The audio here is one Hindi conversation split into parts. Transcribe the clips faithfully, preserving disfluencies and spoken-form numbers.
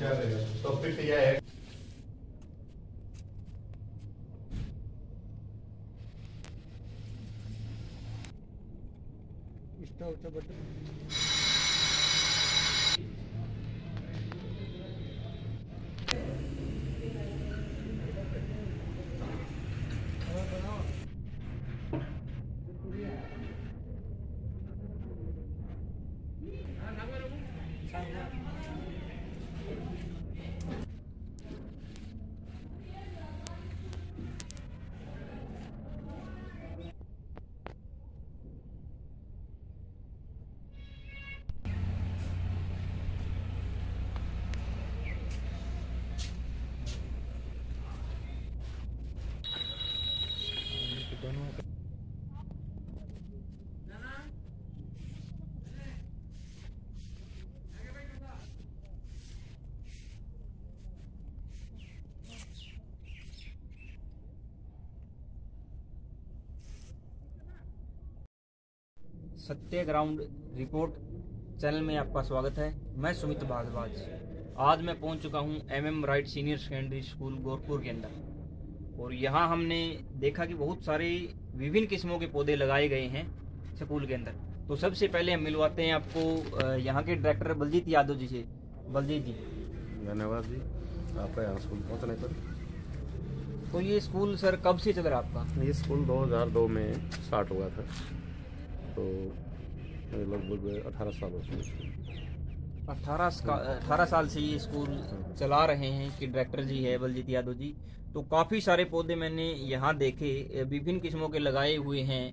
तो फिर यह है सत्य ग्राउंड रिपोर्ट चैनल में आपका स्वागत है। मैं सुमित भारद्वाज। आज मैं पहुंच चुका हूं MM right senior secondary school Gorakhpur के अंदर, और यहां हमने देखा कि बहुत सारे विभिन्न किस्मों के पौधे लगाए गए हैं स्कूल के अंदर। तो सबसे पहले हम मिलवाते हैं आपको यहां के डायरेक्टर बलजीत यादव जी से। बलजीत जी, धन्यवाद जी आपका यहाँ स्कूल पहुँचने पर। तो ये स्कूल सर कब से चल रहा है आपका? ये स्कूल दो हज़ार दो में स्टार्ट हुआ था, तो लगभग अठारह साल हो चुके। अठारह अठारह साल से ये स्कूल चला रहे हैं कि डायरेक्टर जी है बलजीत यादव जी। तो काफ़ी सारे पौधे मैंने यहाँ देखे, विभिन्न किस्मों के लगाए हुए हैं।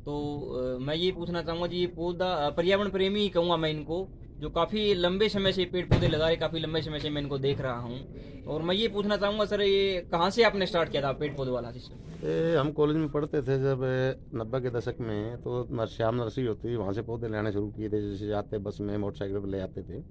तो मैं ये पूछना चाहूँगा जी, ये पौधा पर्यावरण प्रेमी ही कहूँगा मैं इनको, जो काफ़ी लंबे समय से पेड़ पौधे लगा रहे, काफ़ी लंबे समय से मैं इनको देख रहा हूँ। और मैं ये पूछना चाहूँगा सर, ये कहाँ से आपने स्टार्ट किया था पेड़ पौधे वाला सिस्टम? ये हम कॉलेज में पढ़ते थे जब नब्बे के दशक में, तो श्याम नर्सरी होती, वहाँ से पौधे लाने शुरू किए थे। जैसे जाते बस में मोटरसाइकिल पर ले आते थे,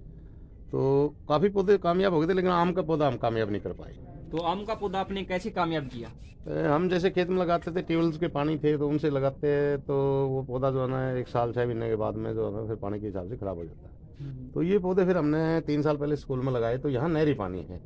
तो काफ़ी पौधे कामयाब हो गए थे, लेकिन आम का पौधा हम कामयाब नहीं कर पाए। तो आम का पौधा आपने कैसे कामयाब किया? हम जैसे खेत में लगाते थे, ट्यूबवेल्स के पानी थे तो उनसे लगाते, तो वो पौधा जो है ना एक साल छः महीने के बाद में जो है ना फिर पानी के हिसाब से ख़राब हो जाता है। तो ये पौधे फिर हमने तीन साल पहले स्कूल में लगाए, तो यहाँ नहरी पानी है,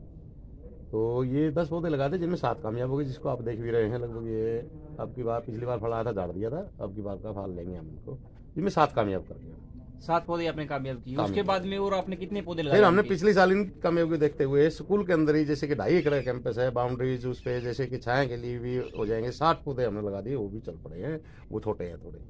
तो ये दस पौधे लगाए थे, जिनमें सात कामयाब हो गए, जिसको आप देख भी रहे हैं। लगभग ये अब की बार, पिछली बार फल आया था, झाड़ दिया था, अब की बार का फल लेंगे हम इनको, जिनमें सात कामयाब कर दिया। सात पौधे आपने कामयाब किए। उसके बाद में और आपने कितने पौधे लगाए? फिर हमने पिछले साल इन कामयाबी देखते हुए स्कूल के अंदर ही, जैसे कि ढाई एकड़ का कैंपस है, बाउंड्रीज उस पे जैसे कि छाया के लिए भी हो जाएंगे, साठ पौधे हमने लगा दिए, वो भी चल पड़े हैं, वो छोटे हैं थोड़े।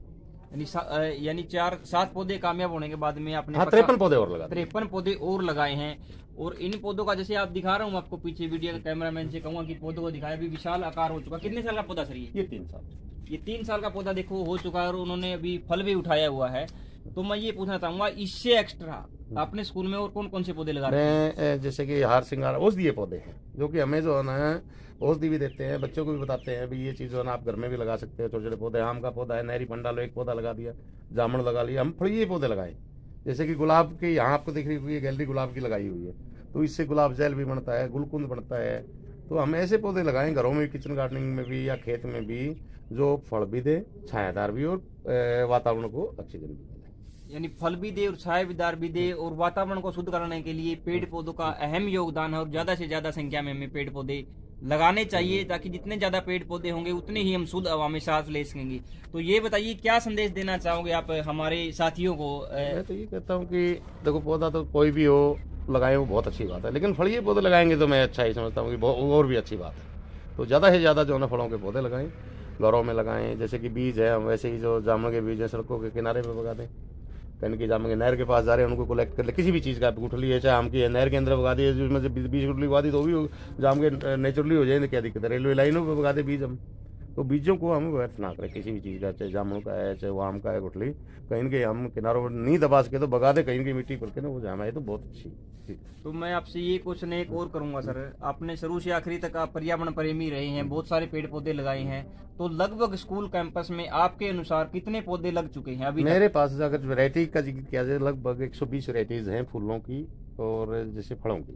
यानी यानी चार सात पौधे कामयाब होने के बाद में आपने हाँ, तिरपन पौधे और लगा तिरपन पौधे और लगाए हैं। और इन पौधों का जैसे आप दिखा रहा हूँ आपको पीछे, वीडियो के कैमरामैन से कहूँगा कि पौधों को दिखाया, भी विशाल आकार हो चुका। कितने साल का पौधा सर ये? ये तीन साल ये तीन साल का पौधा देखो हो चुका है, और उन्होंने अभी फल भी उठाया हुआ है। तो मैं ये पूछना चाहूंगा, इससे एक्स्ट्रा आपने स्कूल में और कौन कौन से पौधे लगा रहे हैं? जैसे कि हार सिंगार औषधीय पौधे हैं, जो कि हमें जो है ना औषधि भी देते हैं, बच्चों को भी बताते हैं भी ये चीज़ जो है ना आप घर में भी लगा सकते हैं। छोटे छोटे पौधे, आम का पौधा है, नहरी पंडालो एक पौधा लगा दिया, जामुन लगा लिया, हम फड़िए पौधे लगाए। जैसे कि गुलाब की यहाँ आपको दिख रही हुई है गैलरी, गुलाब की लगाई हुई है, तो इससे गुलाब जल भी बनता है, गुलकुंद बनता है। तो हम ऐसे पौधे लगाएं घरों में, किचन गार्डनिंग में भी या खेत में भी, जो फल भी दे, छायादार भी, और वातावरण को ऑक्सीजन भी दे। यानी फल भी दे और छायादार भी दे, और वातावरण को शुद्ध करने के लिए पेड़ पौधों का अहम योगदान है। और ज्यादा से ज्यादा संख्या में हमें पेड़ पौधे लगाने चाहिए, ताकि जितने ज्यादा पेड़ पौधे होंगे उतने ही हम शुद्ध हवा में सांस ले सकेंगे। तो ये बताइए, क्या संदेश देना चाहोगे आप हमारे साथियों को? मैं तो ये कहता हूँ कि देखो, पौधा तो कोई भी हो लगाए वो बहुत अच्छी बात है, लेकिन फड़िए पौधे लगाएंगे तो मैं अच्छा ही समझता हूँ कि और भी अच्छी बात है। तो ज़्यादा से ज़्यादा जो है ना फलों के पौधे लगाएं, घरों में लगाएं। जैसे कि बीज है, हम वैसे ही जो जामुन के बीज है सड़कों के किनारे पर लगा दें, कहीं की जामुन के नहर के पास जा रहे हैं उनको कलेक्ट कर ले, किसी भी चीज़ का गुठली है, चाहे आम की है, नहर के अंदर लगा दिए, जिसमें से बीज गुठली लगा दी तो भी जाम के नेचुरली हो जाएंगे, क्या दिक्कत है। रेलवे लाइनों पर लगा दे बीज हम, तो बीजों को हम व्यर्थ ना करें किसी भी चीज़ का, चाहे जामुन का है, चाहे वो आम का है गुठली, कहीं के हम किनारों पर नहीं दबा सके तो भगा दे, कहीं की मिट्टी पर के ना वो जाम है, तो बहुत अच्छी। तो मैं आपसे ये क्वेश्चन एक और करूंगा सर, आपने शुरू से आखिरी तक आप पर्यावरण प्रेमी रहे हैं, बहुत सारे पेड़ पौधे लगाए हैं, तो लगभग स्कूल कैंपस में आपके अनुसार कितने पौधे लग चुके हैं अभी? मेरे पास अगर वैरायटी का जिक्र किया जाए, लगभग एक सौ बीस वैरायटीज हैं फूलों की, और जैसे फलों की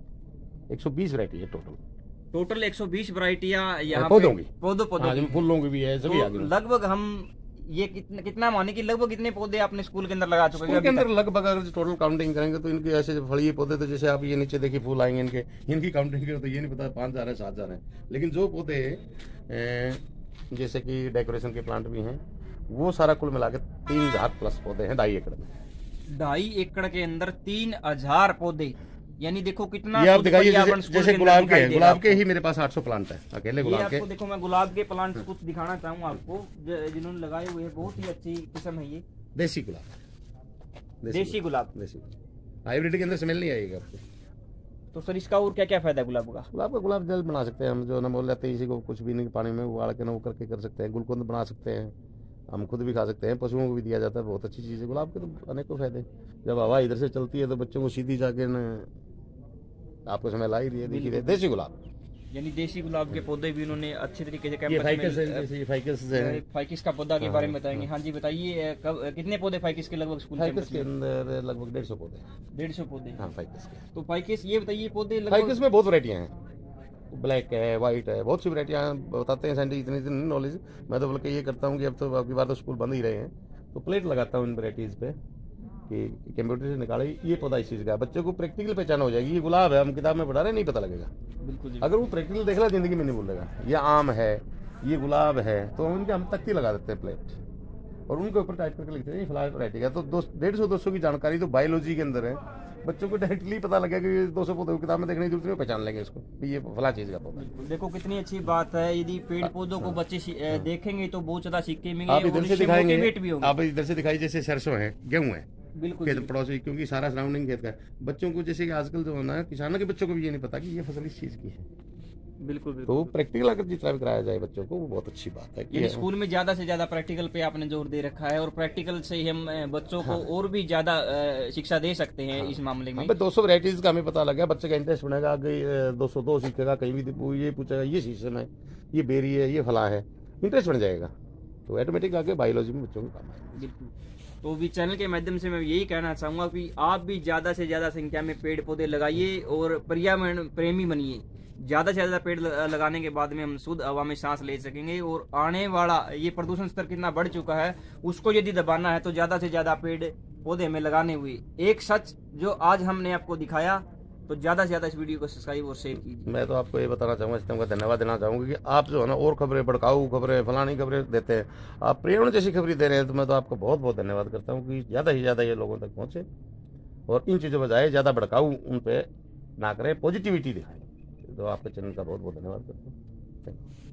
एक सौ बीस वैरायटी है टोटल। टोटल एक सौ बीस वैरायटियां यहाँ पौधों की, पौधों पौधों फूलों की भी है, सभी तो लगभग हम ये कितना कितना माने कि लगभग कितने पौधे आपने स्कूल के अंदर लगा चुके हैं स्कूल के अभी अंदर तक? लगभग अगर टोटल काउंटिंग करेंगे तो इनके ऐसे फड़िए पौधे, तो जैसे आप ये नीचे देखिए फूल आएंगे इनके, इनकी काउंटिंग करें तो ये नहीं पता पाँच हजार है सात हजार है, लेकिन जो पौधे ए, जैसे कि डेकोरेशन के प्लांट भी हैं, वो सारा कुल मिला के तीन हजार प्लस पौधे हैं ढाई एकड़ में। ढाई एकड़ के अंदर तीन हजार पौधे, यानी देखो कितना ये आप शुद्ध दिखाइए, पर्यावरण जैसे, स्कूल जैसे के गुलाब अंदर के दिखाई हैं, दे रहा है गुलाब के आपको। ही मेरे पास आठ सौ प्लांट है अकेले ये गुलाब के। आपको देखो, मैं गुलाब के प्लांट कुछ दिखाना चाहूँ आपको, ज- जिन्होंने लगाए हुए हैं, बहुत ही अच्छी किस्म है ये देसी गुलाब, देसी गुलाब। देसी हाइब्रिड के अंदर स्मेल नहीं आएगी आपको। तो सर इसका और क्या क्या फायदा है गुलाब का? गुलाब का गुलाब जल बना सकते हैं हम, जो ना बोल लेते हैं इसी को कुछ भी नहीं पानी में उबाल के ना वो करके कर सकते हैं, गुलकंद बना सकते हैं, हम खुद भी खा सकते हैं, पशुओं को भी दिया जाता है, बहुत अच्छी चीज़ है गुलाब के तो अनेकों फायदे। जब हवा इधर से चलती है तो बच्चों को सीधी जाके न आपको समय ला ही रही है, देखिए देसी गुलाब, यानी देसी गुलाब के पौधे भी उन्होंने अच्छे तरीके से ये कैंपस फाइकस है, में जैसे ये फाइकस है। फाइकिस का पौधा के बारे में बताएंगे। हाँ जी बताइए, कब कितने पौधे फाइकिस के लगभग स्कूल फाइकस कैंपस के में? अंदर लगभग डेढ़ सौ पौधे हैं। डेढ़ सौ पौधे। हाँ फाइकस के, तो फाइकिस ये बताइए पौधे फाइकस लगभग में बहुत वैरायटियाँ हैं, ब्लैक है, वाइट है, बहुत सी वैरायटियाँ बताते हैं साइंटिस्ट, इतनी इतनी नॉलेज। मैं तो बल्कि ये करता हूँ कि अब तो आपकी बार तो स्कूल बंद ही रहे हैं, तो प्लेट लगाता हूँ इन वैरायटीज़ पे कि कंप्यूटर से निकाले ये पौधा इस चीज़ का, बच्चों को प्रैक्टिकल पहचान हो जाएगी। ये गुलाब है, हम किताब में पढ़ा रहे नहीं पता लगेगा, बिल्कुल जी। अगर वो प्रैक्टिकल देख ला जिंदगी में नहीं भूलेगा। ये आम है, ये गुलाब है, तो हम इनके हम तख्ती लगा देते हैं प्लेट, और उनके ऊपर टाइप करके लिखते हैं ये फ्लावर वैरायटी का। तो दो डेढ़ सौ दो सौ की जानकारी तो बायोलॉजी के अंदर है, बच्चों को डायरेक्टली पता लगेगा कि ये दो सौ पौधे किताब में देखने की जरूरत नहीं, पहचान लेंगे इसको कि ये फला चीज़ का पौधा है। देखो कितनी अच्छी बात है, यदि पेड़ पौधों को बच्चे सी- अ, देखेंगे तो बहुत ज्यादा सीखते मिलेंगे आप और इधर से इससे दिखाएंगे, मोटिवेट भी होंगे। आप इधर से दिखाइए, जैसे सरसों है, गेहूं है, बिल्कुल खेत जी। पड़ोसी, क्योंकि सारा सराउंडिंग खेत का है। बच्चों को जैसे कि आजकल जो होना है, किसानों के बच्चों को भी ये नहीं पता कि ये फसल इस चीज़ की है, बिल्कुल तो बिल्कुल। प्रैक्टिकल अगर जितना भी कराया जाए बच्चों को वो बहुत अच्छी बात है यानी कि स्कूल में ज्यादा से ज्यादा प्रैक्टिकल पे आपने जोर दे रखा है, और प्रैक्टिकल से ही हम अ, बच्चों को और भी ज्यादा अ, शिक्षा दे सकते हैं इस मामले में। हमें दो सौ वैरायटीज का हमें पता लगा, बच्चे का इंटरेस्ट बनेगा, दो सौ दो सीखेगा, कहीं भी वो ये पूछेगा ये सीजन है, ये बेरी है, ये फला है, इंटरेस्ट बन जाएगा, तो ऑटोमेटिक आगे बायोलॉजी में बच्चों को काम आएगा। बिल्कुल। तो भी चैनल के माध्यम से मैं यही कहना चाहूंगा कि आप भी ज्यादा से ज्यादा संख्या में पेड़ पौधे लगाइए और पर्यावरण प्रेमी बनिए। ज्यादा से ज्यादा पेड़ ल- लगाने के बाद में हम शुद्ध हवा में सांस ले सकेंगे, और आने वाला ये प्रदूषण स्तर कितना बढ़ चुका है उसको यदि दबाना है तो ज्यादा से ज्यादा पेड़ पौधे हमें लगाने हुए। एक सच जो आज हमने आपको दिखाया, तो ज्यादा से ज्यादा इस वीडियो को सब्सक्राइब और शेयर कीजिए। मैं तो आपको ये बताना चाहूँगा, इस टाइम का धन्यवाद देना चाहूँगा कि आप जो है ना और खबरें, भड़काऊ खबरें, फलानी खबरें देते हैं, आप पर्यावरण जैसी खबरें दे रहे हैं, तो मैं तो आपको बहुत बहुत धन्यवाद करता हूँ कि ज़्यादा से ज़्यादा ये लोगों तक पहुँचे, और इन चीज़ों बजाय ज़्यादा भड़काऊ उन पर ना करें, पॉजिटिविटी दिखाएं। तो आपके चैनल का बहुत बहुत धन्यवाद करता हूँ। Thank you.